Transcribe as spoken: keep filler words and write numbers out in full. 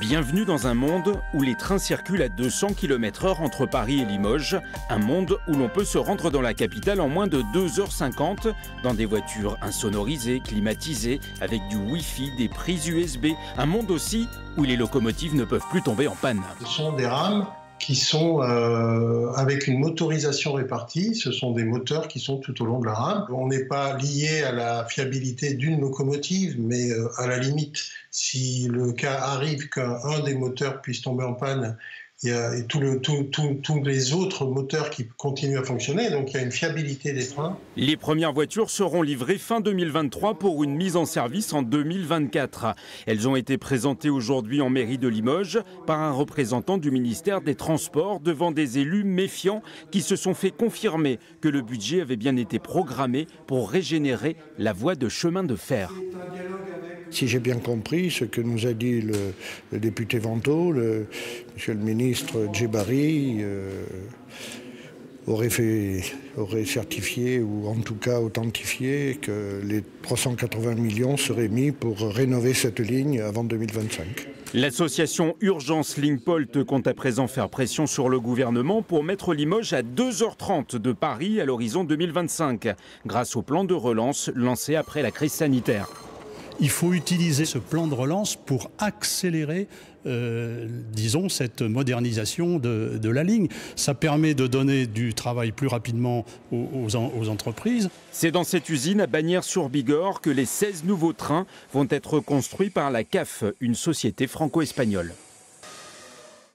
Bienvenue dans un monde où les trains circulent à deux cents kilomètres heure entre Paris et Limoges. Un monde où l'on peut se rendre dans la capitale en moins de deux heures cinquante, dans des voitures insonorisées, climatisées, avec du Wi-Fi, des prises U S B. Un monde aussi où les locomotives ne peuvent plus tomber en panne. Ce sont des rames qui sont euh, avec une motorisation répartie. Ce sont des moteurs qui sont tout au long de la rame. On n'est pas lié à la fiabilité d'une locomotive, mais euh, à la limite, si le cas arrive qu'un des moteurs puisse tomber en panne, il y a et tout le, tout, tout, tous les autres moteurs qui continuent à fonctionner, donc il y a une fiabilité des trains. Les premières voitures seront livrées fin deux mille vingt-trois pour une mise en service en deux mille vingt-quatre. Elles ont été présentées aujourd'hui en mairie de Limoges par un représentant du ministère des Transports devant des élus méfiants qui se sont fait confirmer que le budget avait bien été programmé pour régénérer la voie de chemin de fer. Si j'ai bien compris ce que nous a dit le, le député Vantaux, le, monsieur le ministre Djebari euh, aurait, fait, aurait certifié ou en tout cas authentifié que les trois cent quatre-vingts millions seraient mis pour rénover cette ligne avant deux mille vingt-cinq. L'association Urgence Ligne-Polt compte à présent faire pression sur le gouvernement pour mettre Limoges à deux heures trente de Paris à l'horizon deux mille vingt-cinq, grâce au plan de relance lancé après la crise sanitaire. Il faut utiliser ce plan de relance pour accélérer, euh, disons, cette modernisation de, de la ligne. Ça permet de donner du travail plus rapidement aux, aux, aux entreprises. C'est dans cette usine à Bagnères-sur-Bigorre que les seize nouveaux trains vont être construits par la C A F, une société franco-espagnole.